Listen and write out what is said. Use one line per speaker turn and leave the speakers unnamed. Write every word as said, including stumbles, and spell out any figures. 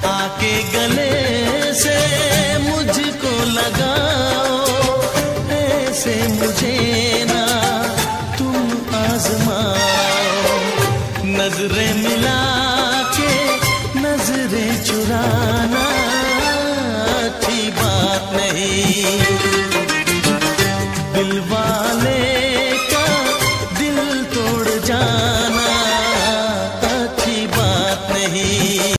आके गले से मुझको लगाओ, ऐसे मुझे ना तुम आजमाओ। नजरें मिला के नजरें चुराना अच्छी बात नहीं, दिल वाले